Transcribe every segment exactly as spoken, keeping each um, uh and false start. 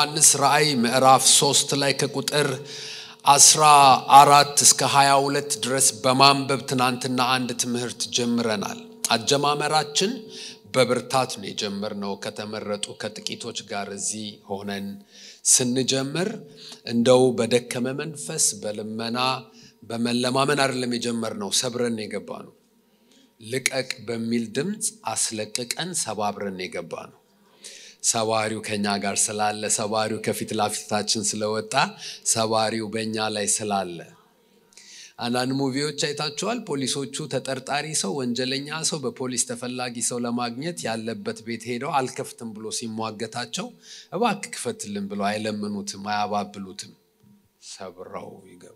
በዮሐንስ ራእይ ምዕራፍ ሶስት ላይ ከቁጥር አስራ አራት እስከ ሃያ ሁለት ድረስ በማንበብ ትናንትና አንድ ትምህርት ጀምረናል። አጀማመራችን በብርታት ነው የጀመርነው ከተመረጡ ከጥቂቶች ጋር እዚህ ሆነን ስንጀምር እንደው በደከመ መንፈስ በልመና በመለማመን አይደለም የጀመርነው፣ ሰብረን የገባነው። ልቀቅ በሚል ድምጽ አስለቅቀን ሰባብረን የገባነው። ሰባሪው ከኛ ጋር ስላለ፣ ሰባሪው ከፊት ለፊታችን ስለወጣ፣ ሰባሪው በእኛ ላይ ስላለ። አንዳንድ ሙቪዎች አይታችኋል። ፖሊሶቹ ተጠርጣሪ ሰው ወንጀለኛ ሰው በፖሊስ ተፈላጊ ሰው ለማግኘት ያለበት ቤት ሄደው አልከፍትም ብሎ ሲሟገታቸው እባክህ ክፈትልን ብለው አይለምኑትም፣ አያባብሉትም፣ ሰብረው ይገባል።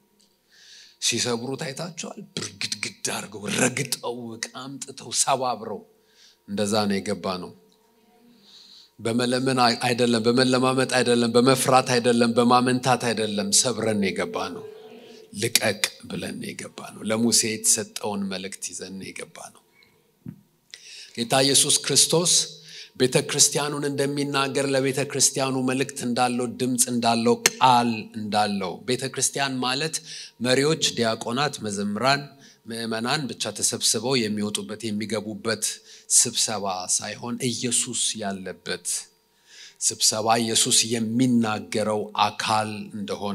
ሲሰብሩት አይታችኋል። ብርግድግድ አድርገው ረግጠው ቃምጥተው ሰባብረው። እንደዛ ነው የገባነው። በመለመን አይደለም፣ በመለማመጥ አይደለም፣ በመፍራት አይደለም፣ በማመንታት አይደለም። ሰብረን የገባነው። ልቀቅ ብለን የገባነው። ለሙሴ የተሰጠውን መልእክት ይዘን የገባነው። ጌታ ኢየሱስ ክርስቶስ ቤተክርስቲያኑን እንደሚናገር ለቤተክርስቲያኑ መልእክት እንዳለው፣ ድምጽ እንዳለው፣ ቃል እንዳለው። ቤተክርስቲያን ማለት መሪዎች፣ ዲያቆናት፣ መዘምራን፣ ምእመናን ብቻ ተሰብስበው የሚወጡበት የሚገቡበት ስብሰባ ሳይሆን ኢየሱስ ያለበት ስብሰባ፣ ኢየሱስ የሚናገረው አካል እንደሆነ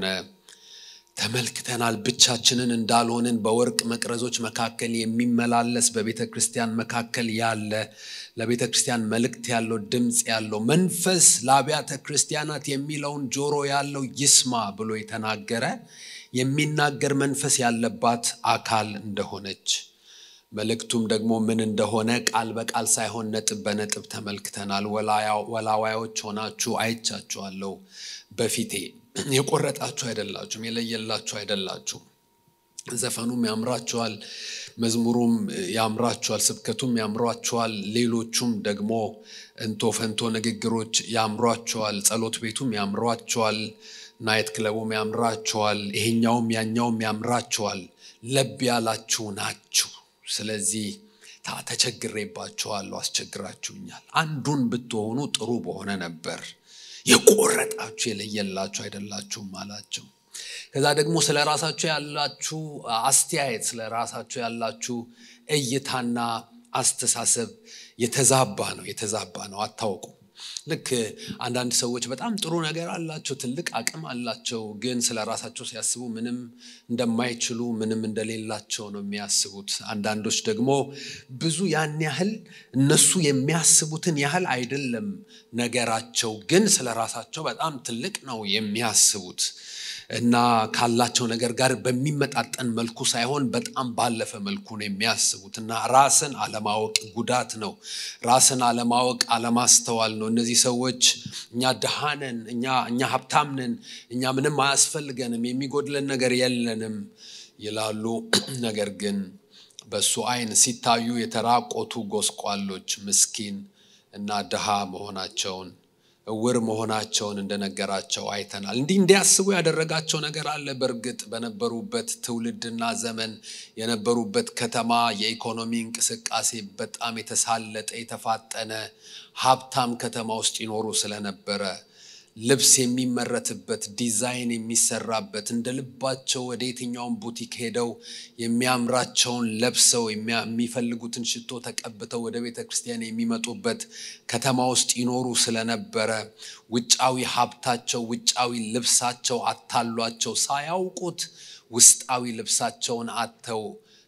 ተመልክተናል። ብቻችንን እንዳልሆንን በወርቅ መቅረዞች መካከል የሚመላለስ በቤተክርስቲያን መካከል ያለ ለቤተክርስቲያን መልእክት ያለው ድምጽ ያለው መንፈስ ለአብያተ ክርስቲያናት የሚለውን ጆሮ ያለው ይስማ ብሎ የተናገረ የሚናገር መንፈስ ያለባት አካል እንደሆነች መልእክቱም ደግሞ ምን እንደሆነ ቃል በቃል ሳይሆን ነጥብ በነጥብ ተመልክተናል። ወላዋዮች ሆናችሁ አይቻችኋለሁ በፊቴ። የቆረጣችሁ አይደላችሁም፣ የለየላችሁ አይደላችሁም። ዘፈኑም ያምራችኋል፣ መዝሙሩም ያምራችኋል፣ ስብከቱም ያምራችኋል፣ ሌሎቹም ደግሞ እንቶ ፈንቶ ንግግሮች ያምራችኋል፣ ጸሎት ቤቱም ያምራችኋል፣ ናይት ክለቡም ያምራችኋል፣ ይሄኛውም ያኛውም ያምራችኋል። ለብ ያላችሁ ናችሁ። ስለዚህ ተቸግሬባችኋለሁ፣ አስቸግራችሁኛል። አንዱን ብትሆኑ ጥሩ በሆነ ነበር። የቆረጣችሁ የለየላችሁ አይደላችሁም አላችሁ። ከዛ ደግሞ ስለራሳችሁ ያላችሁ አስተያየት፣ ስለራሳችሁ ያላችሁ እይታና አስተሳሰብ የተዛባ ነው የተዛባ ነው አታውቁ። ልክ አንዳንድ ሰዎች በጣም ጥሩ ነገር አላቸው፣ ትልቅ አቅም አላቸው፣ ግን ስለራሳቸው ሲያስቡ ምንም እንደማይችሉ ምንም እንደሌላቸው ነው የሚያስቡት። አንዳንዶች ደግሞ ብዙ ያን ያህል እነሱ የሚያስቡትን ያህል አይደለም ነገራቸው፣ ግን ስለራሳቸው በጣም ትልቅ ነው የሚያስቡት እና ካላቸው ነገር ጋር በሚመጣጠን መልኩ ሳይሆን በጣም ባለፈ መልኩ ነው የሚያስቡት። እና ራስን አለማወቅ ጉዳት ነው። ራስን አለማወቅ አለማስተዋል ነው። እነዚህ ሰዎች እኛ ደሃ ነን፣ እኛ እኛ ሀብታም ነን፣ እኛ ምንም አያስፈልገንም፣ የሚጎድለን ነገር የለንም ይላሉ። ነገር ግን በሱ አይን ሲታዩ የተራቆቱ ጎስቋሎች፣ ምስኪን እና ደሃ መሆናቸውን እውር መሆናቸውን እንደነገራቸው አይተናል። እንዲህ እንዲያስቡ ያደረጋቸው ነገር አለ። በርግጥ በነበሩበት ትውልድና ዘመን የነበሩበት ከተማ የኢኮኖሚ እንቅስቃሴ በጣም የተሳለጠ የተፋጠነ ሀብታም ከተማ ውስጥ ይኖሩ ስለነበረ ልብስ የሚመረትበት፣ ዲዛይን የሚሰራበት፣ እንደልባቸው ወደ የትኛውም ቡቲክ ሄደው የሚያምራቸውን ለብሰው የሚፈልጉትን ሽቶ ተቀብተው ወደ ቤተክርስቲያን የሚመጡበት ከተማ ውስጥ ይኖሩ ስለነበረ ውጫዊ ሀብታቸው፣ ውጫዊ ልብሳቸው አታሏቸው ሳያውቁት ውስጣዊ ልብሳቸውን አተው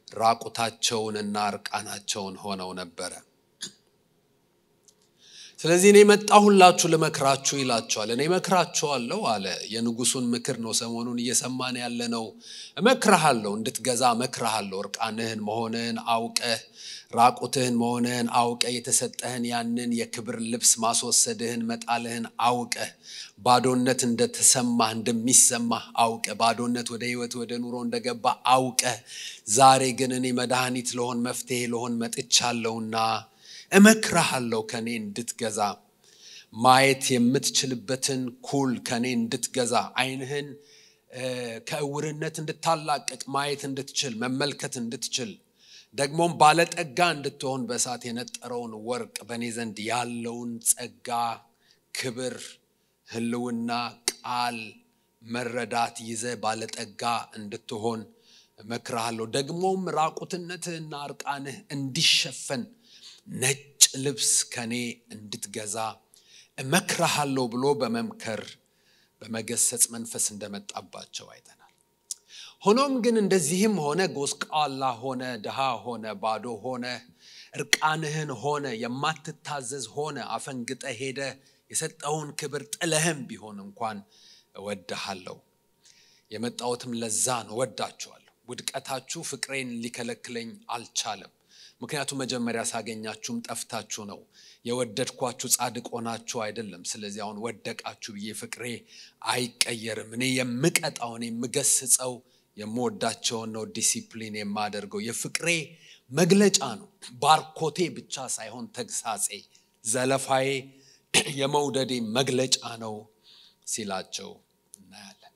ራቁታቸውንና እርቃናቸውን ሆነው ነበረ። ስለዚህ እኔ መጣሁላችሁ ልመክራችሁ ይላችኋል። እኔ መክራችኋለሁ አለ። የንጉሱን ምክር ነው ሰሞኑን እየሰማን ያለነው። እመክርሃለሁ፣ እንድትገዛ እመክርሃለሁ። እርቃንህን መሆንህን አውቀህ፣ ራቁትህን መሆንህን አውቀህ፣ የተሰጠህን ያንን የክብር ልብስ ማስወሰድህን መጣልህን አውቀህ፣ ባዶነት እንደተሰማህ እንደሚሰማህ አውቀህ፣ ባዶነት ወደ ህይወት ወደ ኑሮ እንደገባ አውቀህ፣ ዛሬ ግን እኔ መድኃኒት ለሆን መፍትሄ ለሆን መጥቻለሁና እመክርሃለሁ ከኔ እንድትገዛ፣ ማየት የምትችልበትን ኩል ከኔ እንድትገዛ፣ አይንህን ከእውርነት እንድታላቅቅ፣ ማየት እንድትችል፣ መመልከት እንድትችል፣ ደግሞም ባለጠጋ እንድትሆን በእሳት የነጠረውን ወርቅ በእኔ ዘንድ ያለውን ጸጋ፣ ክብር ህልውና ቃል መረዳት ይዘ ባለጠጋ እንድትሆን እመክርሃለሁ። ደግሞም ራቁትነትህና እርቃንህ እንዲሸፈን ነጭ ልብስ ከኔ እንድትገዛ እመክርሃለሁ ብሎ በመምከር በመገሰጽ መንፈስ እንደመጣባቸው አይተናል። ሆኖም ግን እንደዚህም ሆነ ጎስቋላ ሆነ ድሃ ሆነ ባዶ ሆነ እርቃንህን ሆነ የማትታዘዝ ሆነ አፈንግጠ ሄደ የሰጠውን ክብር ጥለህም ቢሆን እንኳን እወድሃለሁ። የመጣሁትም ለዛ ነው፣ እወዳችኋለሁ። ውድቀታችሁ ፍቅሬን ሊከለክለኝ አልቻለም። ምክንያቱም መጀመሪያ ሳገኛችሁም ጠፍታችሁ ነው። የወደድኳችሁ ጻድቅ ሆናችሁ አይደለም። ስለዚህ አሁን ወደቃችሁ ብዬ ፍቅሬ አይቀየርም። እኔ የምቀጣው እኔ የምገስጸው የምወዳቸውን ነው ዲሲፕሊን የማደርገው። የፍቅሬ መግለጫ ነው። ባርኮቴ ብቻ ሳይሆን ተግሳጼ፣ ዘለፋዬ የመውደዴ መግለጫ ነው ሲላቸው እናያለን።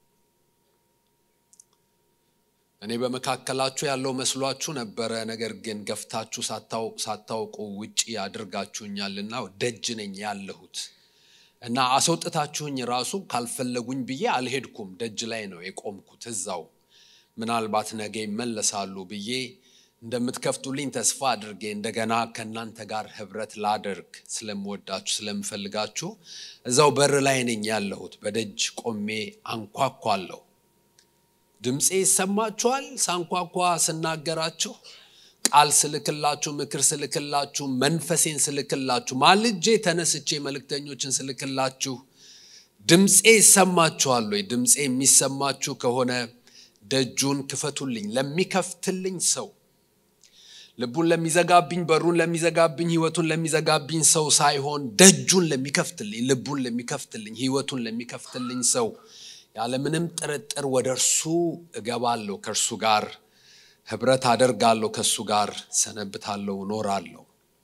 እኔ በመካከላችሁ ያለው መስሏችሁ ነበረ፣ ነገር ግን ገፍታችሁ ሳታውቁ ውጪ አድርጋችሁኛልና ደጅ ነኝ ያለሁት እና አስወጥታችሁኝ ራሱ ካልፈለጉኝ ብዬ አልሄድኩም። ደጅ ላይ ነው የቆምኩት። እዛው ምናልባት ነገ ይመለሳሉ ብዬ እንደምትከፍቱልኝ ተስፋ አድርጌ እንደገና ከናንተ ጋር ህብረት ላደርግ ስለምወዳችሁ ስለምፈልጋችሁ እዛው በር ላይ ነኝ ያለሁት። በደጅ ቆሜ አንኳኳለሁ። ድምጼ ይሰማችኋል? ሳንኳኳ ስናገራችሁ፣ ቃል ስልክላችሁ፣ ምክር ስልክላችሁ፣ መንፈሴን ስልክላችሁ፣ ማልጄ ተነስቼ መልእክተኞችን ስልክላችሁ ድምጼ ይሰማችኋል ወይ? ድምጼ የሚሰማችሁ ከሆነ ደጁን ክፈቱልኝ። ለሚከፍትልኝ ሰው፣ ልቡን ለሚዘጋብኝ፣ በሩን ለሚዘጋብኝ፣ ህይወቱን ለሚዘጋብኝ ሰው ሳይሆን ደጁን ለሚከፍትልኝ፣ ልቡን ለሚከፍትልኝ፣ ህይወቱን ለሚከፍትልኝ ሰው ያለ ምንም ጥርጥር ወደርሱ እገባለሁ። ከርሱ ጋር ህብረት አደርጋለሁ። ከሱ ጋር ሰነብታለሁ፣ ኖራለሁ።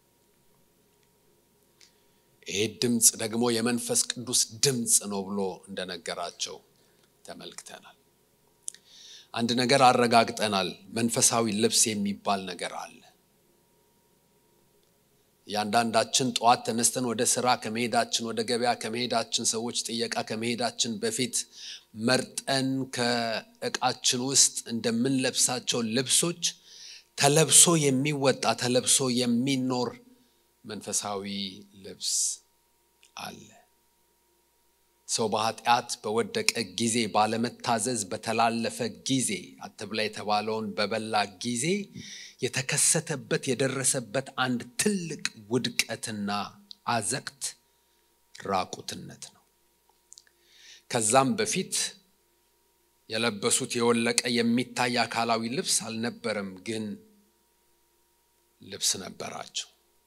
ይሄ ድምጽ ደግሞ የመንፈስ ቅዱስ ድምጽ ነው ብሎ እንደነገራቸው ተመልክተናል። አንድ ነገር አረጋግጠናል። መንፈሳዊ ልብስ የሚባል ነገር አለ። ያንዳንዳችን ጧት ተነስተን ወደ ስራ ከመሄዳችን፣ ወደ ገበያ ከመሄዳችን፣ ሰዎች ጥየቃ ከመሄዳችን በፊት መርጠን ከእቃችን ውስጥ እንደምንለብሳቸው ልብሶች ተለብሶ የሚወጣ ተለብሶ የሚኖር መንፈሳዊ ልብስ አለ። ሰው በኃጢአት በወደቀ ጊዜ፣ ባለመታዘዝ በተላለፈ ጊዜ፣ አትብላ የተባለውን በበላ ጊዜ የተከሰተበት የደረሰበት አንድ ትልቅ ውድቀትና አዘቅት ራቁትነት ነው። ከዛም በፊት የለበሱት የወለቀ የሚታይ አካላዊ ልብስ አልነበረም፣ ግን ልብስ ነበራቸው።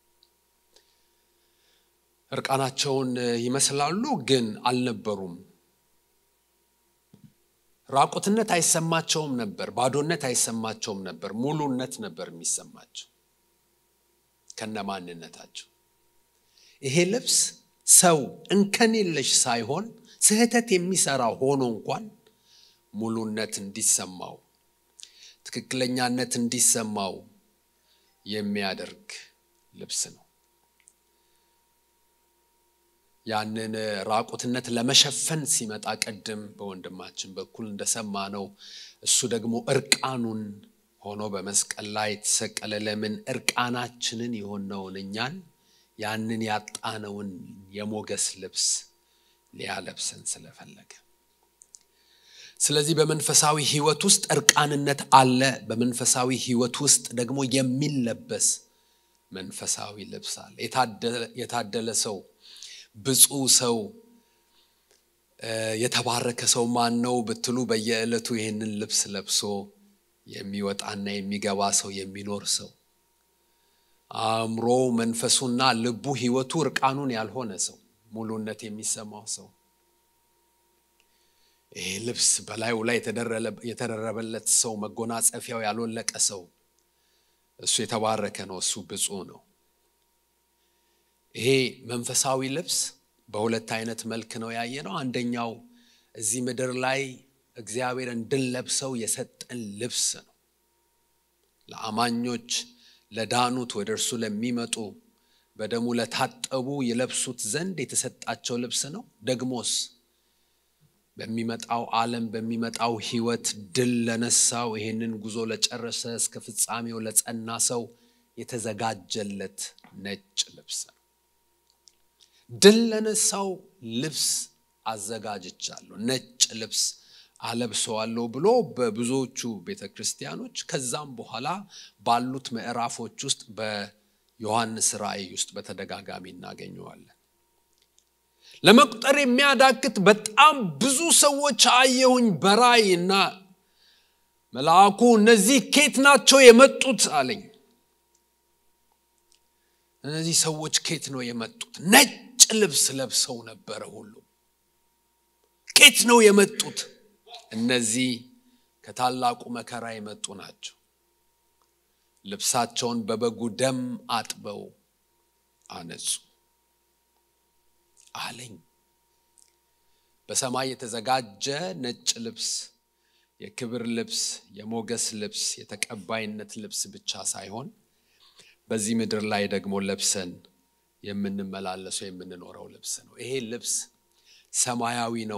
እርቃናቸውን ይመስላሉ፣ ግን አልነበሩም። ራቁትነት አይሰማቸውም ነበር፣ ባዶነት አይሰማቸውም ነበር፣ ሙሉነት ነበር የሚሰማቸው ከነማንነታቸው። ይሄ ልብስ ሰው እንከን የለሽ ሳይሆን ስህተት የሚሰራ ሆኖ እንኳን ሙሉነት እንዲሰማው፣ ትክክለኛነት እንዲሰማው የሚያደርግ ልብስ ነው። ያንን ራቁትነት ለመሸፈን ሲመጣ ቀደም በወንድማችን በኩል እንደሰማነው እሱ ደግሞ እርቃኑን ሆኖ በመስቀል ላይ ተሰቀለ። ለምን? እርቃናችንን የሆነውን እኛን ያንን ያጣነውን የሞገስ ልብስ ሊያለብሰን ስለፈለገ። ስለዚህ በመንፈሳዊ ህይወት ውስጥ እርቃንነት አለ። በመንፈሳዊ ህይወት ውስጥ ደግሞ የሚለበስ መንፈሳዊ ልብስ አለ። የታደለ ሰው፣ ብፁዕ ሰው፣ የተባረከ ሰው ማን ነው ብትሉ በየዕለቱ ይሄንን ልብስ ለብሶ የሚወጣና የሚገባ ሰው፣ የሚኖር ሰው፣ አእምሮ መንፈሱና ልቡ ህይወቱ እርቃኑን ያልሆነ ሰው፣ ሙሉነት የሚሰማው ሰው። ይሄ ልብስ በላዩ ላይ የተደረበለት ሰው፣ መጎናጸፊያው ያልወለቀ ሰው፣ እሱ የተባረከ ነው፣ እሱ ብፁዕ ነው። ይሄ መንፈሳዊ ልብስ በሁለት አይነት መልክ ነው ያየነው። አንደኛው እዚህ ምድር ላይ እግዚአብሔር እንድንለብሰው የሰጠን ልብስ ነው። ለአማኞች፣ ለዳኑት፣ ወደ እርሱ ለሚመጡ በደሙ ለታጠቡ ይለብሱት ዘንድ የተሰጣቸው ልብስ ነው። ደግሞስ በሚመጣው ዓለም በሚመጣው ሕይወት ድል ለነሳው ይሄንን ጉዞ ለጨረሰ እስከ ፍጻሜው ለጸና ሰው የተዘጋጀለት ነጭ ልብስ ነው። ድል ለነሳው ልብስ አዘጋጅቻለሁ፣ ነጭ ልብስ አለብሰዋለሁ ብሎ በብዙዎቹ ቤተክርስቲያኖች ከዛም በኋላ ባሉት ምዕራፎች ውስጥ በዮሐንስ ራእይ ውስጥ በተደጋጋሚ እናገኘዋለን። ለመቁጠር የሚያዳግት በጣም ብዙ ሰዎች አየሁኝ በራእይና መልአኩ እነዚህ ከየት ናቸው የመጡት አለኝ። እነዚህ ሰዎች ከየት ነው የመጡት? ነጭ ልብስ ለብሰው ነበር ሁሉ። ከየት ነው የመጡት? እነዚህ ከታላቁ መከራ የመጡ ናቸው። ልብሳቸውን በበጉ ደም አጥበው አነጹ አለኝ። በሰማይ የተዘጋጀ ነጭ ልብስ የክብር ልብስ፣ የሞገስ ልብስ፣ የተቀባይነት ልብስ ብቻ ሳይሆን በዚህ ምድር ላይ ደግሞ ለብሰን የምንመላለሰው የምንኖረው ልብስ ነው። ይሄ ልብስ ሰማያዊ ነው።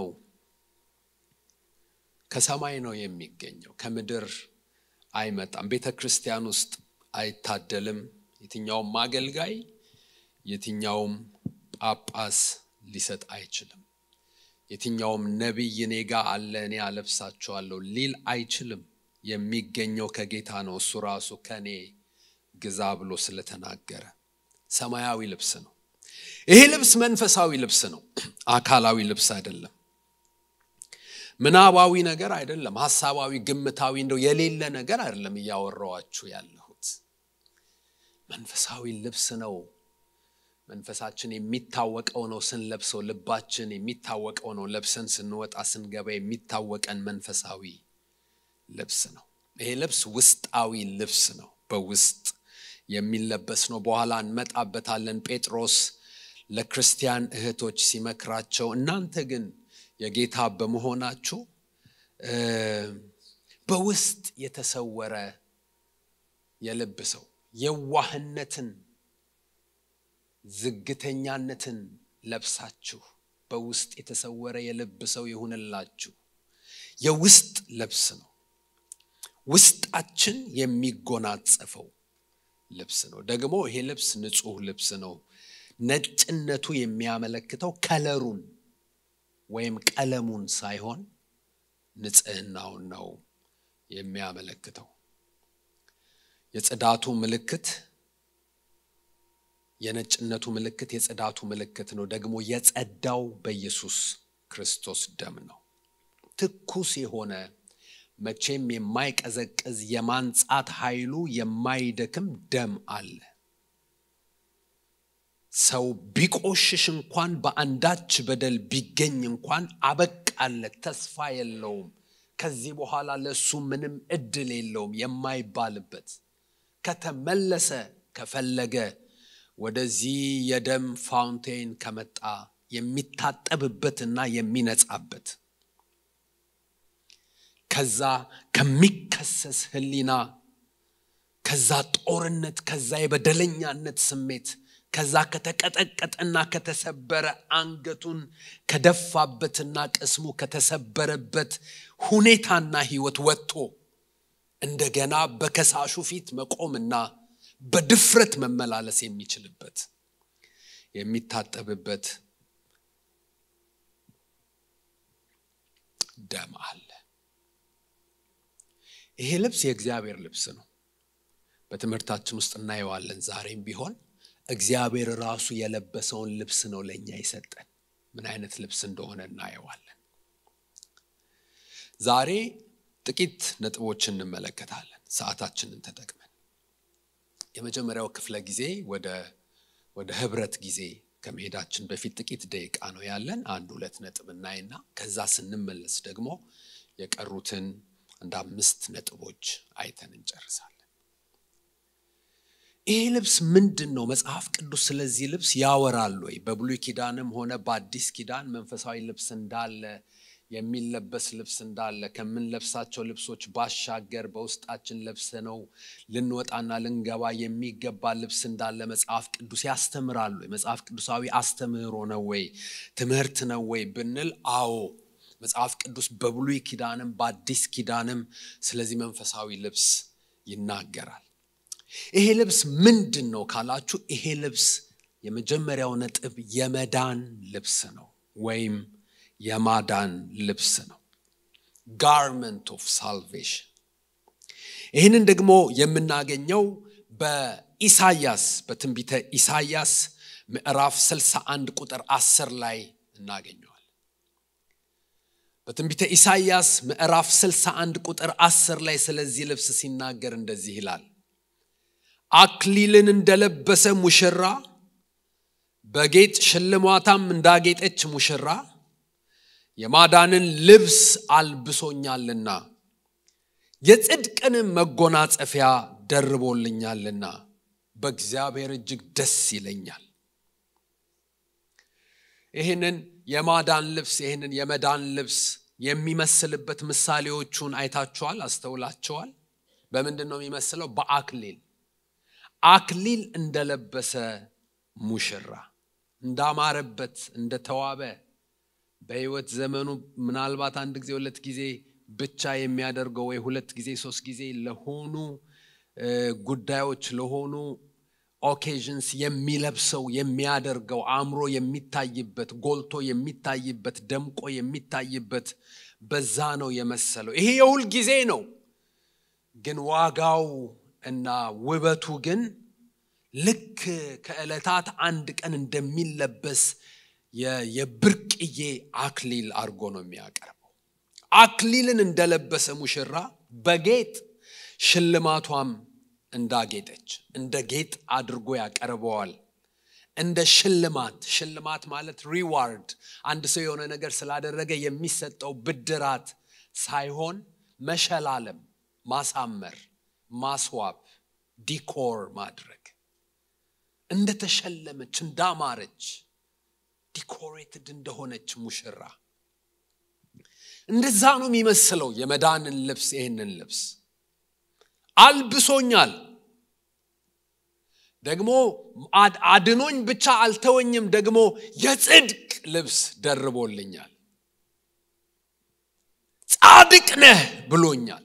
ከሰማይ ነው የሚገኘው፣ ከምድር አይመጣም። ቤተክርስቲያን ውስጥ አይታደልም። የትኛውም አገልጋይ የትኛውም ጳጳስ ሊሰጥ አይችልም። የትኛውም ነብይ ኔጋ አለ እኔ አለብሳቸዋለሁ ሊል አይችልም። የሚገኘው ከጌታ ነው። እሱ ራሱ ከኔ ግዛ ብሎ ስለተናገረ ሰማያዊ ልብስ ነው። ይሄ ልብስ መንፈሳዊ ልብስ ነው፣ አካላዊ ልብስ አይደለም። ምናባዊ ነገር አይደለም፣ ሐሳባዊ ግምታዊ እንደው የሌለ ነገር አይደለም እያወራዋችሁ ያለሁት። መንፈሳዊ ልብስ ነው። መንፈሳችን የሚታወቀው ነው ስንለብሰው፣ ልባችን የሚታወቀው ነው ለብሰን ስንወጣ ስንገባ የሚታወቀን መንፈሳዊ ልብስ ነው። ይሄ ልብስ ውስጣዊ ልብስ ነው፣ በውስጥ የሚለበስ ነው። በኋላ እንመጣበታለን። ጴጥሮስ ለክርስቲያን እህቶች ሲመክራቸው እናንተ ግን የጌታ በመሆናችሁ በውስጥ የተሰወረ የልብ ሰው የዋህነትን ዝግተኛነትን ለብሳችሁ በውስጥ የተሰወረ የልብ ሰው ይሁንላችሁ። የውስጥ ልብስ ነው፣ ውስጣችን የሚጎናጸፈው ልብስ ነው። ደግሞ ይሄ ልብስ ንጹህ ልብስ ነው። ነጭነቱ የሚያመለክተው ከለሩን ወይም ቀለሙን ሳይሆን ንጽህናውን ነው የሚያመለክተው። የጽዳቱ ምልክት የነጭነቱ ምልክት የጽዳቱ ምልክት ነው። ደግሞ የጸዳው በኢየሱስ ክርስቶስ ደም ነው። ትኩስ የሆነ መቼም የማይቀዘቅዝ የማንጻት ኃይሉ የማይደክም ደም አለ። ሰው ቢቆሽሽ እንኳን በአንዳች በደል ቢገኝ እንኳን አበቃለት፣ ተስፋ የለውም፣ ከዚህ በኋላ ለሱ ምንም እድል የለውም የማይባልበት ከተመለሰ ከፈለገ ወደዚህ የደም ፋውንቴን ከመጣ የሚታጠብበትና የሚነጻበት ከዛ ከሚከሰስ ህሊና ከዛ ጦርነት ከዛ የበደለኛነት ስሜት ከዛ ከተቀጠቀጠና ከተሰበረ አንገቱን ከደፋበትና ቅስሙ ከተሰበረበት ሁኔታና ህይወት ወጥቶ እንደገና በከሳሹ ፊት መቆምና በድፍረት መመላለስ የሚችልበት የሚታጠብበት ደም አለ። ይሄ ልብስ የእግዚአብሔር ልብስ ነው። በትምህርታችን ውስጥ እናየዋለን። ዛሬም ቢሆን እግዚአብሔር ራሱ የለበሰውን ልብስ ነው ለኛ ይሰጠን። ምን አይነት ልብስ እንደሆነ እናየዋለን። ዛሬ ጥቂት ነጥቦችን እንመለከታለን ሰዓታችንን ተጠቅመን። የመጀመሪያው ክፍለ ጊዜ ወደ ወደ ህብረት ጊዜ ከመሄዳችን በፊት ጥቂት ደቂቃ ነው ያለን። አንድ ሁለት ነጥብ እናይና ከዛ ስንመለስ ደግሞ የቀሩትን እንደ አምስት ነጥቦች አይተን እንጨርሳለን። ይሄ ልብስ ምንድነው? መጽሐፍ ቅዱስ ስለዚህ ልብስ ያወራል ወይ? በብሉይ ኪዳንም ሆነ በአዲስ ኪዳን መንፈሳዊ ልብስ እንዳለ የሚለበስ ልብስ እንዳለ ከምንለብሳቸው ልብሶች ባሻገር በውስጣችን ለብሰነው ልንወጣና ልንገባ የሚገባ ልብስ እንዳለ መጽሐፍ ቅዱስ ያስተምራሉ። የመጽሐፍ ቅዱሳዊ አስተምህሮ ነው ወይ ትምህርት ነው ወይ ብንል አዎ መጽሐፍ ቅዱስ በብሉይ ኪዳንም በአዲስ ኪዳንም ስለዚህ መንፈሳዊ ልብስ ይናገራል። ይሄ ልብስ ምንድነው ካላችሁ ይሄ ልብስ የመጀመሪያው ነጥብ የመዳን ልብስ ነው ወይም የማዳን ልብስ ነው። garment of salvation። ይህንን ደግሞ የምናገኘው በኢሳይያስ በትንቢተ ኢሳይያስ ምዕራፍ ስልሳ አንድ ቁጥር አስር ላይ እናገኘዋለን። በትንቢተ ኢሳይያስ ምዕራፍ ስልሳ አንድ ቁጥር አስር ላይ ስለዚህ ልብስ ሲናገር እንደዚህ ይላል። አክሊልን እንደለበሰ ሙሽራ በጌጥ ሽልማታም እንዳጌጠች ሙሽራ የማዳንን ልብስ አልብሶኛልና የጽድቅን መጎናጸፊያ ደርቦልኛልና በእግዚአብሔር እጅግ ደስ ይለኛል። ይሄንን የማዳን ልብስ ይሄንን የመዳን ልብስ የሚመስልበት ምሳሌዎቹን አይታችኋል አስተውላችኋል። በምንድነው የሚመስለው? በአክሊል አክሊል እንደለበሰ ሙሽራ እንዳማረበት እንደተዋበ በህይወት ዘመኑ ምናልባት አንድ ጊዜ ሁለት ጊዜ ብቻ የሚያደርገው ወይ ሁለት ጊዜ ሶስት ጊዜ ለሆኑ ጉዳዮች ለሆኑ occasions የሚለብሰው የሚያደርገው አምሮ የሚታይበት ጎልቶ የሚታይበት ደምቆ የሚታይበት በዛ ነው የመሰለው። ይሄ የሁል ጊዜ ነው ግን ዋጋው እና ውበቱ ግን ልክ ከዕለታት አንድ ቀን እንደሚለበስ የብርቅዬ አክሊል አርጎ ነው የሚያቀርበው። አክሊልን እንደለበሰ ሙሽራ በጌጥ ሽልማቷም እንዳጌጠች እንደ ጌጥ አድርጎ ያቀርበዋል። እንደ ሽልማት ሽልማት ማለት ሪዋርድ አንድ ሰው የሆነ ነገር ስላደረገ የሚሰጠው ብድራት ሳይሆን መሸላለም ማሳመር ማስዋብ ዲኮር ማድረግ እንደ ተሸለመች እንዳማረች ዲኮሬትድ እንደሆነች ሙሽራ እንደዛ ነው የሚመስለው የመዳንን ልብስ። ይሄንን ልብስ አልብሶኛል ደግሞ አድኖኝ ብቻ አልተወኝም ደግሞ የጽድቅ ልብስ ደርቦልኛል። ጻድቅ ነህ ብሎኛል።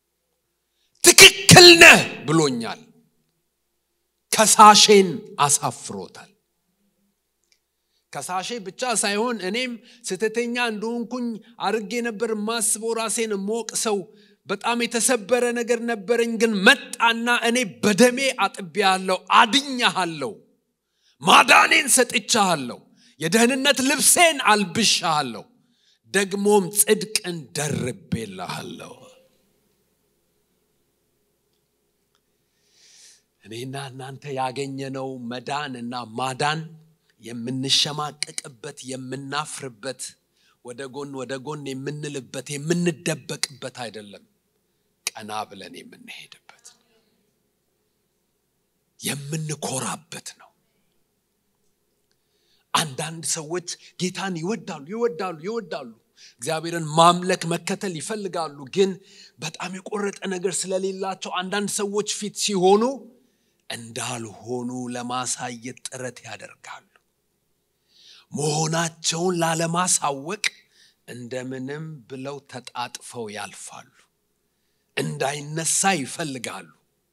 ትክክል ነህ ብሎኛል። ከሳሼን አሳፍሮታል። ከሳሼ ብቻ ሳይሆን እኔም ስተተኛ እንደሆንኩኝ አርጌ ነበር ማስበው ራሴን ሞቅ ሰው በጣም የተሰበረ ነገር ነበርኝ ግን መጣና እኔ በደሜ አጥቢያለሁ አድኛለሁ ማዳኔን ሰጥቻለሁ የደህንነት ልብሴን አልብሻለሁ ደግሞም ጽድቅን ደርቤልሃለሁ። እኔና እናንተ ያገኘነው መዳንና ማዳን የምንሸማቀቅበት የምናፍርበት ወደ ጎን ወደ ጎን የምንልበት የምንደበቅበት አይደለም። ቀና ብለን የምንሄድበት የምንኮራበት ነው። አንዳንድ ሰዎች ጌታን ይወዳሉ ይወዳሉ ይወዳሉ እግዚአብሔርን ማምለክ መከተል ይፈልጋሉ ግን በጣም የቆረጠ ነገር ስለሌላቸው አንዳንድ ሰዎች ፊት ሲሆኑ እንዳልሆኑ ለማሳየት ጥረት ያደርጋሉ። መሆናቸውን ላለማሳወቅ እንደምንም ብለው ተጣጥፈው ያልፋሉ። እንዳይነሳ ይፈልጋሉ።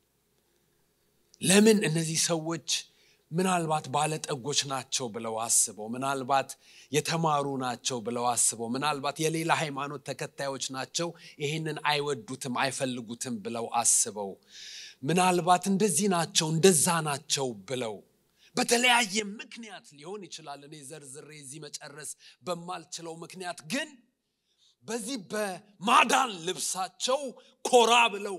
ለምን? እነዚህ ሰዎች ምናልባት ባለጠጎች ናቸው ብለው አስበው ምናልባት የተማሩ ናቸው ብለው አስበው ምናልባት የሌላ ሃይማኖት ተከታዮች ናቸው ይሄንን አይወዱትም አይፈልጉትም ብለው አስበው ምናልባት እንደዚህ ናቸው እንደዛ ናቸው ብለው በተለያየ ምክንያት ሊሆን ይችላል። እኔ ዘርዝሬ እዚህ መጨረስ በማልችለው ምክንያት ግን በዚህ በማዳን ልብሳቸው ኮራ ብለው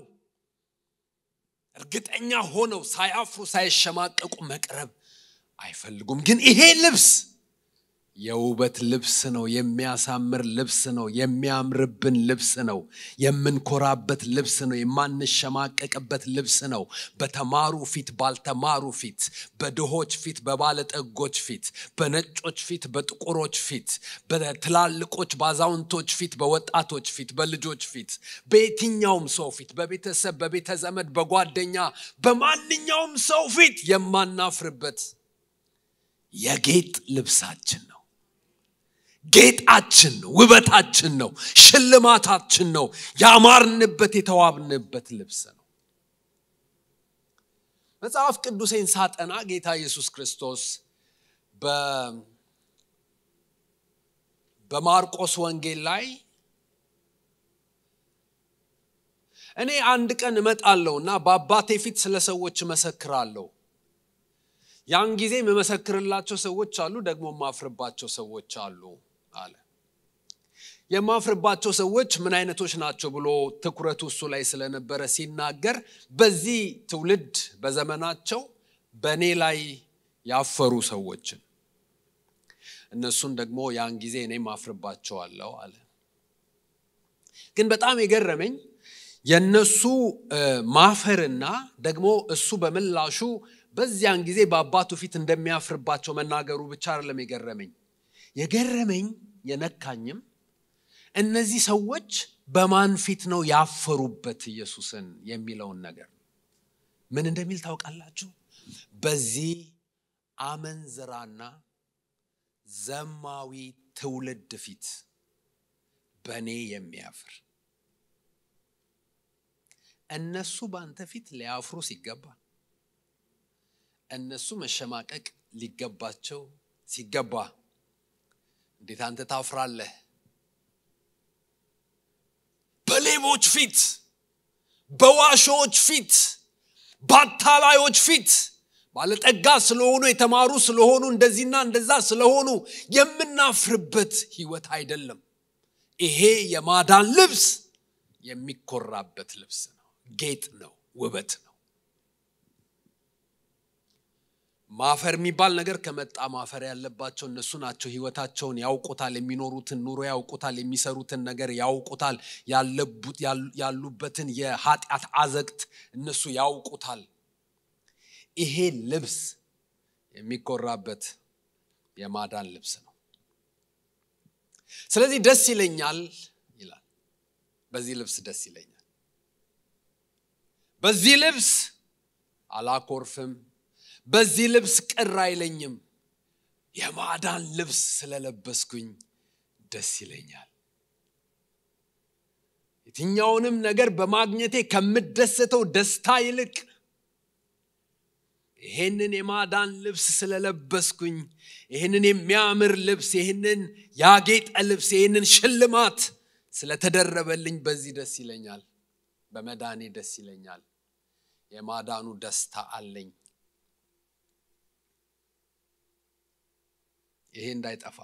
እርግጠኛ ሆነው ሳያፍሩ ሳይሸማቀቁ መቅረብ አይፈልጉም። ግን ይሄ ልብስ የውበት ልብስ ነው የሚያሳምር ልብስ ነው የሚያምርብን ልብስ ነው የምንኮራበት ልብስ ነው የማንሸማቀቅበት ልብስ ነው በተማሩ ፊት ባልተማሩ ፊት በድሆች ፊት በባለጠጎች ፊት በነጮች ፊት በጥቁሮች ፊት በትላልቆች ባዛውንቶች ፊት በወጣቶች ፊት በልጆች ፊት በየትኛውም ሰው ፊት በቤተሰብ በቤተዘመድ በጓደኛ በማንኛውም ሰው ፊት የማናፍርበት የጌጥ ልብሳችን ነው ጌጣችን ነው ውበታችን ነው ሽልማታችን ነው ያማርንበት የተዋብንበት ልብስ ነው መጽሐፍ ቅዱሴን ሳጠና ጌታ ኢየሱስ ክርስቶስ በ በማርቆስ ወንጌል ላይ እኔ አንድ ቀን እመጣለሁና በአባቴ ፊት ስለ ሰዎች መሰክራለሁ ያን ጊዜ መመሰክርላቸው ሰዎች አሉ ደግሞ ማፍርባቸው ሰዎች አሉ አለ የማፍርባቸው ሰዎች ምን አይነቶች ናቸው ብሎ ትኩረቱ እሱ ላይ ስለነበረ ሲናገር በዚህ ትውልድ በዘመናቸው በኔ ላይ ያፈሩ ሰዎችን እነሱን ደግሞ ያን ጊዜ እኔ ማፍርባቸዋለሁ አለ ግን በጣም የገረመኝ የነሱ ማፈርና ደግሞ እሱ በመላሹ በዚያን ጊዜ በአባቱ ፊት እንደሚያፍርባቸው መናገሩ ብቻ አይደለም የገረመኝ የገረመኝ የነካኝም እነዚህ ሰዎች በማን ፊት ነው ያፈሩበት ኢየሱስን የሚለውን ነገር ምን እንደሚል ታውቃላችሁ በዚህ አመንዝራና ዘማዊ ትውልድ ፊት በኔ የሚያፍር እነሱ ባንተ ፊት ሊያፍሩ ሲገባ እነሱ መሸማቀቅ ሊገባቸው ሲገባ እንዴት አንተ ታፍራለህ በሌቦች ፊት በዋሾች ፊት ባታላዮች ፊት ባለጠጋ ስለሆኑ የተማሩ ስለሆኑ እንደዚህና እንደዛ ስለሆኑ የምናፍርበት ህይወት አይደለም ይሄ የማዳን ልብስ የሚኮራበት ልብስ ነው ጌጥ ነው ውበት ነው ማፈር የሚባል ነገር ከመጣ ማፈር ያለባቸው እነሱ ናቸው ህይወታቸውን ያውቁታል የሚኖሩትን ኑሮ ያውቁታል የሚሰሩትን ነገር ያውቁታል ያለቡት ያሉበትን የኃጢአት አዘቅት እነሱ ያውቁታል ይሄ ልብስ የሚኮራበት የማዳን ልብስ ነው ስለዚህ ደስ ይለኛል ይላል በዚህ ልብስ ደስ ይለኛል በዚህ ልብስ አላኮርፍም በዚህ ልብስ ቅር አይለኝም የማዳን ልብስ ስለለበስኩኝ ደስ ይለኛል የትኛውንም ነገር በማግኘቴ ከምደሰተው ደስታ ይልቅ ይሄንን የማዳን ልብስ ስለለበስኩኝ ይሄንን የሚያምር ልብስ ይሄንን ያጌጠ ልብስ ይሄንን ሽልማት ስለተደረበልኝ በዚህ ደስ ይለኛል በመዳኔ ደስ ይለኛል የማዳኑ ደስታ አለኝ ይሄ እንዳይጠፋ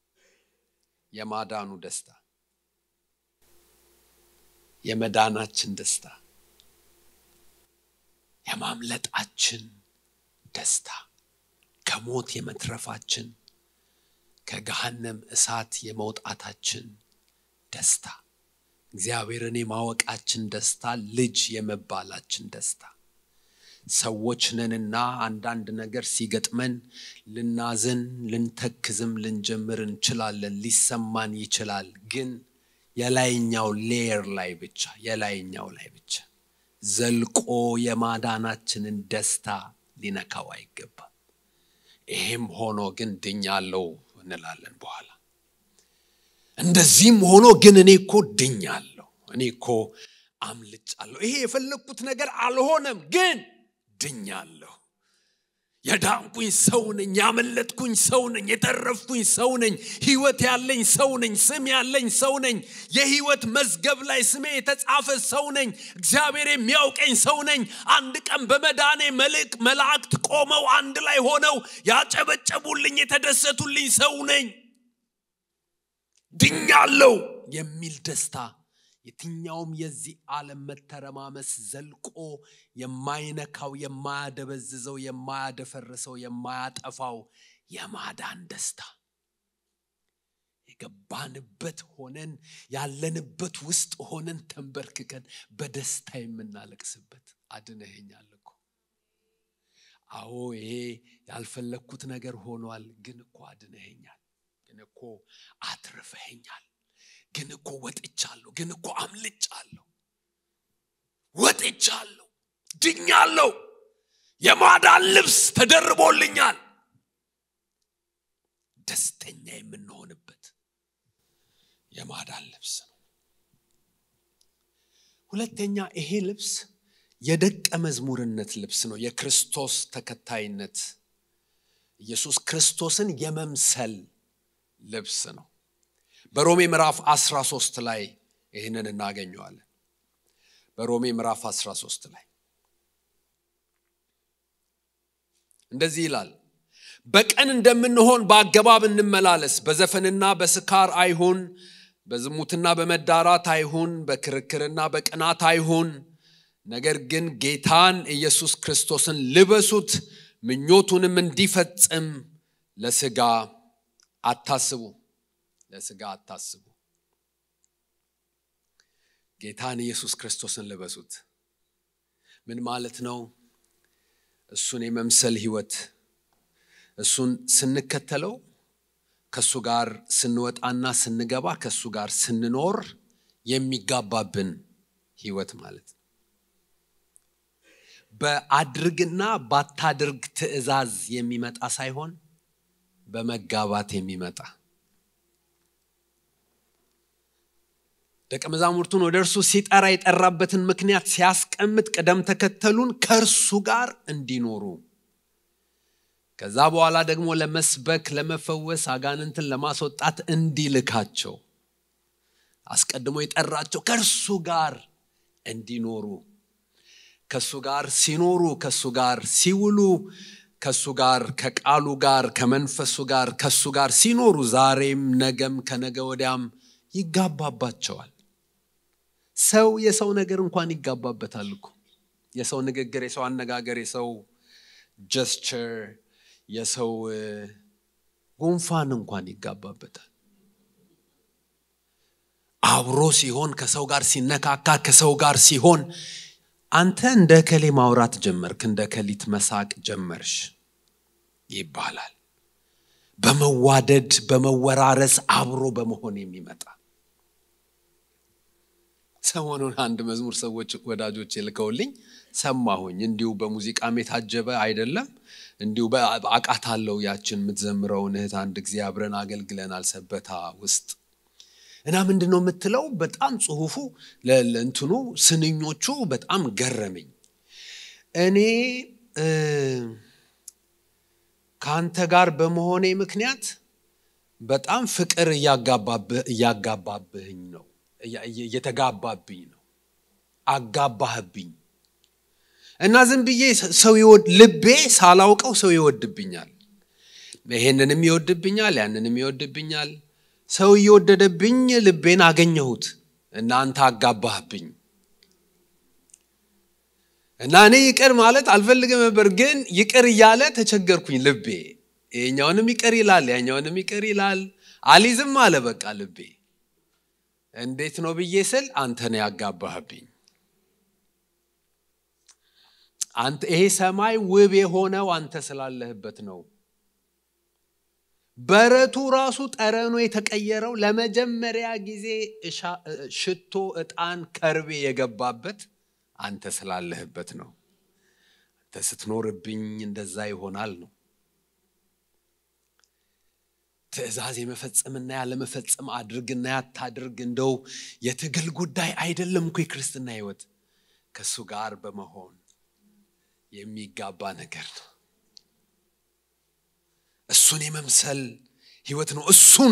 የማዳኑ ደስታ የመዳናችን ደስታ የማምለጣችን ደስታ ከሞት የመትረፋችን ከገሃነም እሳት የመውጣታችን ደስታ እግዚአብሔርን የማወቃችን ደስታ ልጅ የመባላችን ደስታ ሰዎች ነንና አንዳንድ ነገር ሲገጥመን ልናዝን ልንተክዝም ልንጀምር እንችላለን ሊሰማን ይችላል ግን የላይኛው ሌየር ላይ ብቻ የላይኛው ላይ ብቻ ዘልቆ የማዳናችንን ደስታ ሊነካው አይገባም ይሄም ሆኖ ግን ድኛለሁ እንላለን በኋላ እንደዚህም ሆኖ ግን እኔኮ ድኛለሁ እኔኮ አምልጫለሁ ይሄ የፈለኩት ነገር አልሆነም ግን ድኛለሁ የዳንኩኝ ሰው ነኝ ያመለጥኩኝ ሰው ነኝ የተረፍኩኝ ሰው ነኝ ህይወት ያለኝ ሰው ነኝ ስም ያለኝ ሰው ነኝ የህይወት መዝገብ ላይ ስሜ የተጻፈ ሰው ነኝ እግዚአብሔር የሚያውቀኝ ሰው ነኝ አንድ ቀን በመዳኔ መልክ መላእክት ቆመው አንድ ላይ ሆነው ያጨበጨቡልኝ የተደሰቱልኝ ሰው ነኝ ድኛለሁ የሚል ደስታ የትኛውም የዚህ ዓለም መተረማመስ ዘልቆ የማይነካው የማያደበዝዘው የማያደፈርሰው የማያጠፋው የማዳን ደስታ የገባንበት ሆነን ያለንበት ውስጥ ሆነን ተንበርክከን በደስታ የምናለቅስበት አድነኸኛል እኮ አዎ ይሄ ያልፈለኩት ነገር ሆኗል ግን እኮ አድነኸኛል ግን እኮ አትርፈኸኛል ግን እኮ ወጥቻለሁ ግን እኮ አምልጫለሁ ወጥቻለሁ ድኛለሁ የማዳን ልብስ ተደርቦልኛል ደስተኛ የምንሆንበት የማዳን ልብስ ነው ሁለተኛ ይሄ ልብስ የደቀ መዝሙርነት ልብስ ነው የክርስቶስ ተከታይነት ኢየሱስ ክርስቶስን የመምሰል ልብስ ነው በሮሜ ምዕራፍ አስራ ሶስት ላይ ይሄንን እናገኘዋለን በሮሜ ምዕራፍ አስራ ሶስት ላይ እንደዚህ ይላል በቀን እንደምንሆን በአገባብ እንመላለስ በዘፈንና በስካር አይሁን በዝሙትና በመዳራት አይሁን በክርክርና በቅናት አይሁን ነገር ግን ጌታን ኢየሱስ ክርስቶስን ልበሱት ምኞቱንም እንዲፈጽም ለሥጋ አታስቡ ለሥጋ አታስቡ ጌታን ኢየሱስ ክርስቶስን ልበሱት ምን ማለት ነው እሱን የመምሰል ህይወት እሱን ስንከተለው ከሱ ጋር ስንወጣና ስንገባ ከሱ ጋር ስንኖር የሚጋባብን ህይወት ማለት በአድርግና ባታድርግ ትእዛዝ የሚመጣ ሳይሆን በመጋባት የሚመጣ ደቀ መዛሙርቱን ወደርሱ ሲጠራ የጠራበትን ምክንያት ሲያስቀምጥ ቀደም ተከተሉን ከርሱ ጋር እንዲኖሩ ከዛ በኋላ ደግሞ ለመስበክ ለመፈወስ አጋንንትን ለማስወጣት እንዲልካቸው አስቀድሞ የጠራቸው ከርሱ ጋር እንዲኖሩ ከሱ ጋር ሲኖሩ ከሱ ጋር ሲውሉ ከሱ ጋር ከቃሉ ጋር ከመንፈሱ ጋር ከሱ ጋር ሲኖሩ ዛሬም ነገም ከነገ ወዲያም ይጋባባቸዋል ሰው የሰው ነገር እንኳን ይጋባበታል እኮ የሰው ንግግር የሰው አነጋገር የሰው ጀስቸር የሰው ጉንፋን እንኳን ይጋባበታል አብሮ ሲሆን ከሰው ጋር ሲነካካ ከሰው ጋር ሲሆን አንተ እንደ ከሌ ማውራት ጀመርክ እንደ ከሊት መሳቅ ጀመርሽ ይባላል በመዋደድ በመወራረስ አብሮ በመሆን የሚመጣ ሰሞኑን አንድ መዝሙር ሰዎች ወዳጆች ልከውልኝ ሰማሁኝ እንዲሁ በሙዚቃ የታጀበ አይደለም እንዲሁ በአቃታለው ያችን ምትዘምረውን እህት አንድ ጊዜ አብረን አገልግለናል ሰበታ ውስጥ እና ምንድነው የምትለው በጣም ጽሁፉ ለእንትኑ ስንኞቹ በጣም ገረመኝ እኔ ካንተ ጋር በመሆኔ ምክንያት በጣም ፍቅር ያጋባብህ ያጋባብህኝ ነው የተጋባብኝ ነው አጋባህብኝ እና ዝም ብዬ ሰው ይወድ ልቤ ሳላውቀው ሰው ይወድብኛል ይሄንንም ይወድብኛል ያንንም ይወድብኛል ሰው ይወደደብኝ ልቤን አገኘሁት እና አንተ አጋባህብኝ እና እኔ ይቅር ማለት አልፈልግም ነበር ግን ይቅር ይያለ ተቸገርኩኝ ልቤ የኛውንም ይቅር ይላል ያኛውንም ይቅር ይላል አሊዝም አለ በቃ ልቤ እንዴት ነው ብዬ ስል አንተ ነው ያጋባህብኝ አንተ ይሄ ሰማይ ውብ የሆነው አንተ ስላለህበት ነው በረቱ ራሱ ጠረኑ የተቀየረው ለመጀመሪያ ጊዜ ሽቶ እጣን ከርቤ የገባበት አንተ ስላለህበት ነው አንተ ስትኖርብኝ እንደዛ ይሆናል ነው ትእዛዝ የመፈጸምና ያለ መፈጸም አድርግና ያታድርግ እንደው የትግል ጉዳይ አይደለም እኮ የክርስትና ህይወት ከሱ ጋር በመሆን የሚጋባ ነገር ነው እሱን የመምሰል ህይወት ነው እሱን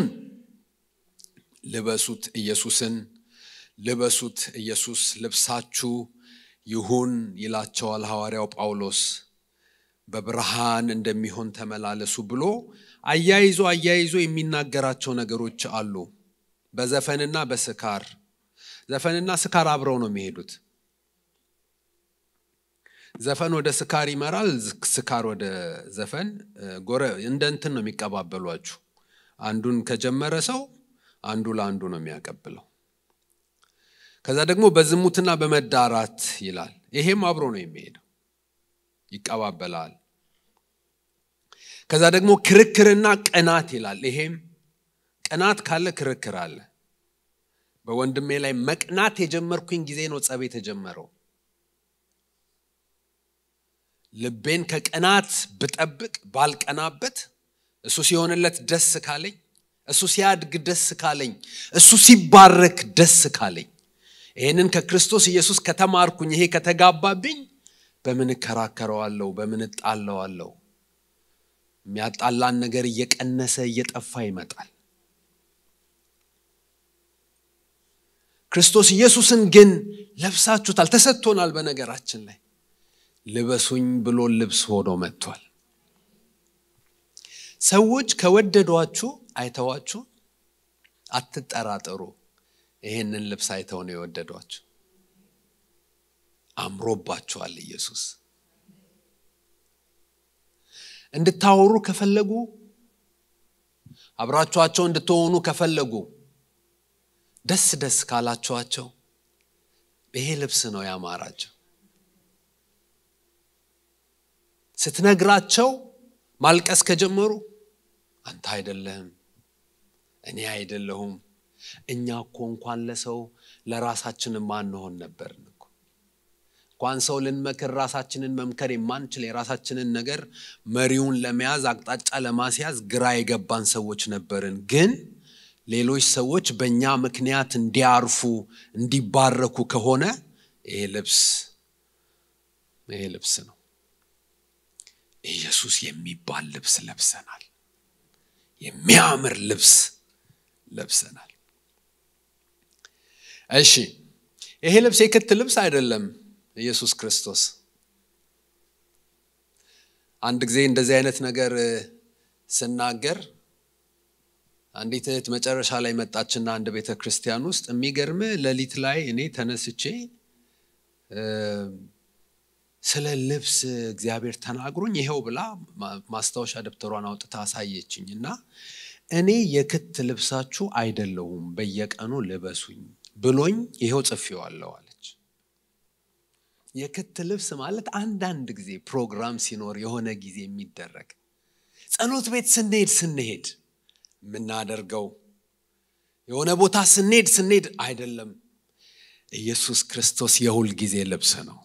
ልበሱት ኢየሱስን ልበሱት ኢየሱስ ልብሳችሁ ይሁን ይላቸዋል ሐዋርያው ጳውሎስ በብርሃን እንደሚሆን ተመላለሱ ብሎ አያይዞ አያይዞ የሚናገራቸው ነገሮች አሉ በዘፈንና በስካር ዘፈንና ስካር አብረው ነው የሚሄዱት ዘፈን ወደ ስካር ይመራል ስካር ወደ ዘፈን ጎረ እንደ እንትን ነው የሚቀባበሏችሁ አንዱን ከጀመረ ሰው አንዱ ለአንዱ ነው የሚያቀብለው። ከዛ ደግሞ በዝሙትና በመዳራት ይላል። ይሄም አብሮ ነው የሚሄደው፣ ይቀባበላል። ከዛ ደግሞ ክርክርና ቅናት ይላል። ይሄም ቅናት ካለ ክርክር አለ። በወንድሜ ላይ መቅናት የጀመርኩኝ ጊዜ ነው ጸብ የተጀመረው። ልቤን ከቅናት ብጠብቅ ባልቀናበት፣ እሱ ሲሆንለት ደስ ካለኝ፣ እሱ ሲያድግ ደስ ካለኝ፣ እሱ ሲባረክ ደስ ካለኝ፣ ይሄንን ከክርስቶስ ኢየሱስ ከተማርኩኝ፣ ይሄ ከተጋባብኝ በምን እከራከረዋለሁ? በምን እጣላዋለሁ? የሚያጣላን ነገር እየቀነሰ እየጠፋ ይመጣል። ክርስቶስ ኢየሱስን ግን ለብሳችሁታል፣ ተሰጥቶናል። በነገራችን ላይ ልበሱኝ ብሎ ልብስ ሆኖ መጥቷል። ሰዎች ከወደዷችሁ አይተዋችሁ አትጠራጠሩ። ይሄንን ልብስ አይተው ነው የወደዷችሁ። አምሮባችኋል። ኢየሱስ እንድታወሩ ከፈለጉ፣ አብራችኋቸው እንድትሆኑ ከፈለጉ፣ ደስ ደስ ካላችኋቸው ይሄ ልብስ ነው ያማራቸው። ስትነግራቸው ማልቀስ ከጀመሩ አንተ አይደለህም፣ እኔ አይደለሁም፣ እኛ እኮ እንኳን ለሰው ለራሳችን ማንሆን ነበርን እኮ። እንኳን ሰው ልንመክር ራሳችንን መምከር የማንችል የራሳችንን ነገር መሪውን ለመያዝ አቅጣጫ ለማስያዝ ግራ የገባን ሰዎች ነበርን። ግን ሌሎች ሰዎች በእኛ ምክንያት እንዲያርፉ እንዲባረኩ ከሆነ ይሄ ልብስ ይሄ ልብስ ነው። ኢየሱስ የሚባል ልብስ ለብሰናል። የሚያምር ልብስ ለብሰናል። እሺ ይሄ ልብስ የክት ልብስ አይደለም። ኢየሱስ ክርስቶስ አንድ ጊዜ እንደዚህ አይነት ነገር ስናገር አንዲት እህት መጨረሻ ላይ መጣችና አንድ ቤተክርስቲያን ውስጥ የሚገርም ሌሊት ላይ እኔ ተነስቼ ስለ ልብስ እግዚአብሔር ተናግሮኝ ይሄው ብላ ማስታወሻ ደብተሯን አውጥታ አሳየችኝና እኔ የክት ልብሳችሁ አይደለሁም በየቀኑ ልበሱኝ ብሎኝ ይሄው ጽፌዋለሁ አለች። የክት ልብስ ማለት አንድ አንድ ጊዜ ፕሮግራም ሲኖር የሆነ ጊዜ የሚደረግ ጸሎት ቤት ስንሄድ ስንሄድ ምናደርገው የሆነ ቦታ ስንሄድ ስንሄድ አይደለም። ኢየሱስ ክርስቶስ የሁል ጊዜ ልብስ ነው።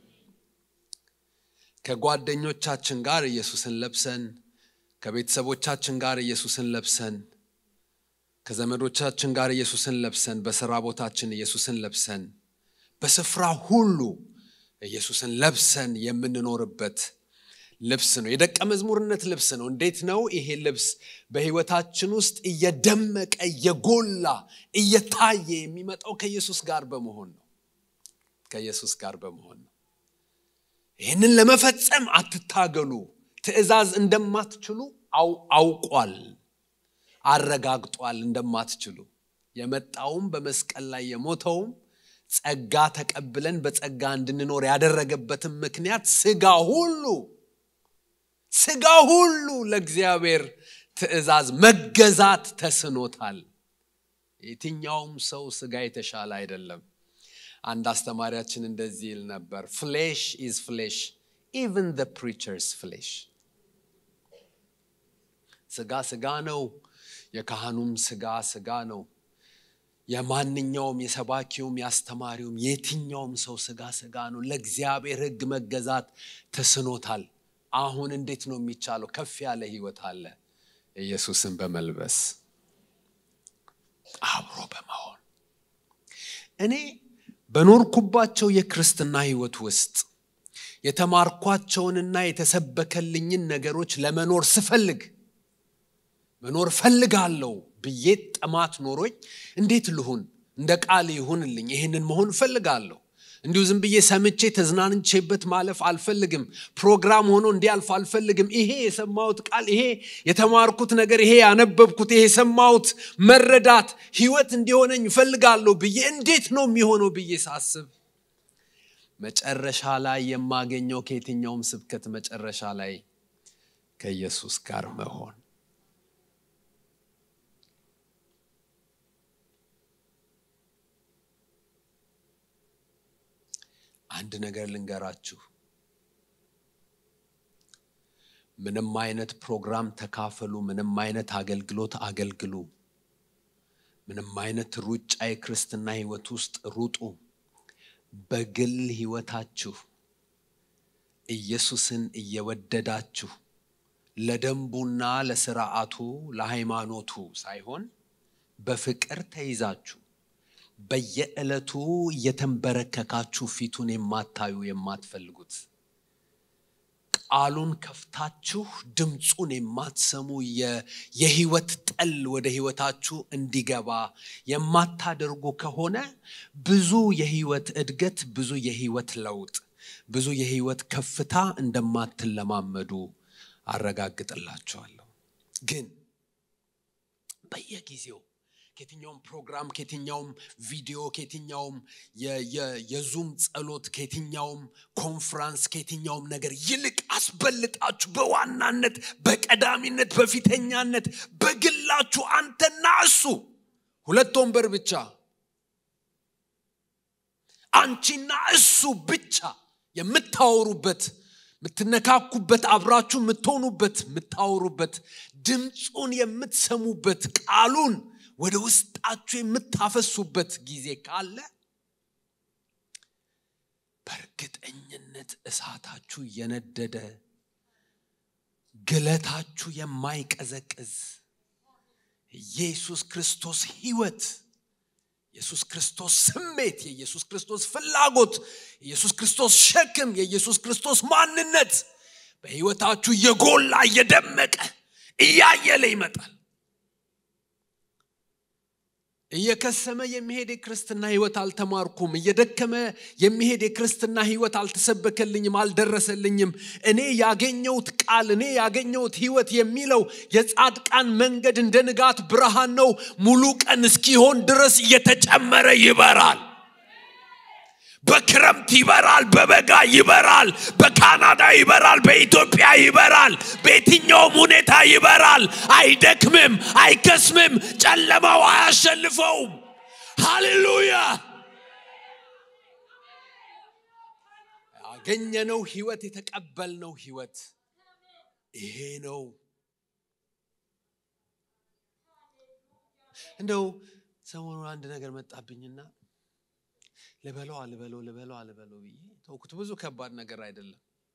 ከጓደኞቻችን ጋር ኢየሱስን ለብሰን፣ ከቤተሰቦቻችን ጋር ኢየሱስን ለብሰን፣ ከዘመዶቻችን ጋር ኢየሱስን ለብሰን፣ በሥራ ቦታችን ኢየሱስን ለብሰን፣ በስፍራ ሁሉ ኢየሱስን ለብሰን የምንኖርበት ልብስ ነው። የደቀ መዝሙርነት ልብስ ነው። እንዴት ነው ይሄ ልብስ በህይወታችን ውስጥ እየደመቀ እየጎላ እየታየ የሚመጣው? ከኢየሱስ ጋር በመሆን ነው። ከኢየሱስ ጋር በመሆን ነው። ይሄንን ለመፈጸም አትታገሉ። ትእዛዝ እንደማትችሉ አውቋል፣ አረጋግጧል እንደማትችሉ። የመጣውም በመስቀል ላይ የሞተውም ጸጋ ተቀብለን በጸጋ እንድንኖር ያደረገበትም ምክንያት ስጋ ሁሉ ስጋ ሁሉ ለእግዚአብሔር ትእዛዝ መገዛት ተስኖታል። የትኛውም ሰው ስጋ የተሻለ አይደለም። አንድ አስተማሪያችን እንደዚህ ይል ነበር፣ flesh is flesh, even the preacher's flesh. ስጋ ስጋ ነው። የካህኑም ስጋ ስጋ ነው። የማንኛውም የሰባኪውም ያስተማሪውም የትኛውም ሰው ስጋ ስጋ ነው። ለእግዚአብሔር ሕግ መገዛት ተስኖታል። አሁን እንዴት ነው የሚቻለው? ከፍ ያለ ህይወት አለ። ኢየሱስን በመልበስ አብሮ በመሆን እኔ በኖርኩባቸው የክርስትና ህይወት ውስጥ የተማርኳቸውንና የተሰበከልኝን ነገሮች ለመኖር ስፈልግ መኖር ፈልጋለሁ ብዬ ጥማት ኖሮኝ እንዴት ልሁን? እንደ ቃል ይሁንልኝ፣ ይሄንን መሆን ፈልጋለሁ። እንዲሁ ዝም ብዬ ሰምቼ ተዝናንቼበት ማለፍ አልፈልግም። ፕሮግራም ሆኖ እንዲያልፍ አልፈልግም። ይሄ የሰማሁት ቃል፣ ይሄ የተማርኩት ነገር፣ ይሄ ያነበብኩት፣ ይሄ የሰማሁት መረዳት ህይወት እንዲሆነኝ ፈልጋለሁ ብዬ እንዴት ነው የሚሆነው ብዬ ሳስብ መጨረሻ ላይ የማገኘው ከየትኛውም ስብከት መጨረሻ ላይ ከኢየሱስ ጋር መሆን። አንድ ነገር ልንገራችሁ ምንም አይነት ፕሮግራም ተካፈሉ ምንም አይነት አገልግሎት አገልግሉ ምንም አይነት ሩጫ የክርስትና ህይወት ውስጥ ሩጡ በግል ህይወታችሁ ኢየሱስን እየወደዳችሁ ለደንቡና ለሥርዓቱ ለሃይማኖቱ ሳይሆን በፍቅር ተይዛችሁ በየዕለቱ እየተንበረከካችሁ ፊቱን የማታዩ የማትፈልጉት ቃሉን ከፍታችሁ ድምጹን የማትሰሙ የህይወት ጠል ወደ ህይወታችሁ እንዲገባ የማታደርጉ ከሆነ ብዙ የህይወት እድገት ብዙ የህይወት ለውጥ ብዙ የህይወት ከፍታ እንደማትለማመዱ አረጋግጥላችኋለሁ ግን በየጊዜው ከየትኛውም ፕሮግራም ከየትኛውም ቪዲዮ ከየትኛውም የዙም ጸሎት ከየትኛውም ኮንፈረንስ ከየትኛውም ነገር ይልቅ አስበልጣችሁ በዋናነት በቀዳሚነት በፊተኛነት በግላችሁ አንተና እሱ ሁለት ወንበር ብቻ አንቺና እሱ ብቻ የምታወሩበት ምትነካኩበት አብራችሁ ምትሆኑበት ምታወሩበት ድምጹን የምትሰሙበት ቃሉን ወደ ውስጣችሁ የምታፈሱበት ጊዜ ካለ በርግጠኝነት እሳታችሁ የነደደ ግለታችሁ የማይቀዘቅዝ ኢየሱስ ክርስቶስ ህይወት ኢየሱስ ክርስቶስ ስሜት የኢየሱስ ክርስቶስ ፍላጎት ኢየሱስ ክርስቶስ ሸክም የኢየሱስ ክርስቶስ ማንነት በህይወታችሁ የጎላ የደመቀ እያየለ ይመጣል እየከሰመ የሚሄድ የክርስትና ህይወት አልተማርኩም እየደከመ የሚሄድ የክርስትና ህይወት አልተሰበከልኝም አልደረሰልኝም እኔ ያገኘሁት ቃል እኔ ያገኘሁት ህይወት የሚለው የጻድቃን መንገድ እንደ ንጋት ብርሃን ነው ሙሉ ቀን እስኪሆን ድረስ እየተጨመረ ይበራል በክረምት ይበራል በበጋ ይበራል በካናዳ ይበራል በኢትዮጵያ ይበራል በየትኛውም ሁኔታ ይበራል አይደክምም አይከስምም ጨለማው አያሸንፈውም ሃሌሉያ ያገኘነው ህይወት የተቀበልነው ህይወት ይሄ ነው እንደው ሰሞኑን አንድ ነገር መጣብኝና ለበለው አለበለው ለበለው አለበለው ብዬ ተውኩት ብዙ ከባድ ነገር አይደለም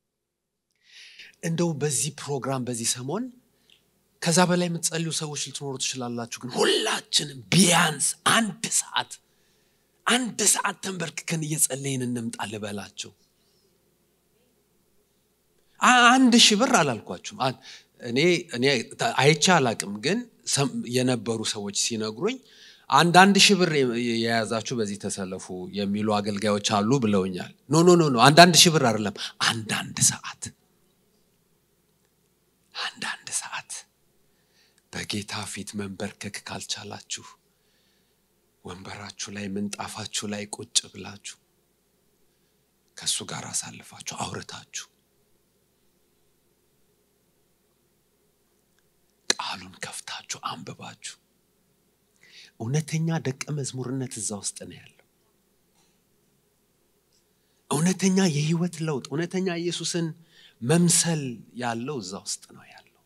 እንደው በዚህ ፕሮግራም በዚህ ሰሞን ከዛ በላይ የምትጸልዩ ሰዎች ልትኖሩ ትችላላችሁ ግን ሁላችንም ቢያንስ አንድ ሰዓት አንድ ሰዓት ተንበርክከን እየጸለይን እንምጣ ለበላቸው አንድ ሺህ ብር አላልኳችሁም እኔ እኔ አይቻ አላቅም ግን የነበሩ ሰዎች ሲነግሩኝ አንድ አንድ ሺህ ብር የያዛችሁ በዚህ ተሰለፉ የሚሉ አገልጋዮች አሉ ብለውኛል ኖ ኖ ኖ ኖ አንድ አንድ ሺህ ብር አይደለም አንድ አንድ ሰዓት አንድ አንድ ሰዓት በጌታ ፊት መንበርከክ ካልቻላችሁ ወንበራችሁ ላይ ምንጣፋችሁ ላይ ቁጭ ብላችሁ ከሱ ጋር አሳልፋችሁ አውርታችሁ ቃሉን ከፍታችሁ አንብባችሁ እውነተኛ ደቀ መዝሙርነት እዛ ውስጥ ነው ያለው እውነተኛ የህይወት ለውጥ እውነተኛ ኢየሱስን መምሰል ያለው እዛ ውስጥ ነው ያለው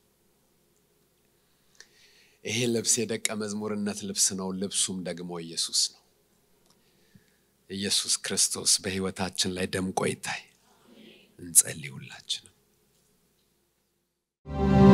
ይሄ ልብስ የደቀ መዝሙርነት ልብስ ነው ልብሱም ደግሞ ኢየሱስ ነው ኢየሱስ ክርስቶስ በህይወታችን ላይ ደምቆ ይታይ እንጸልይ ሁላችንም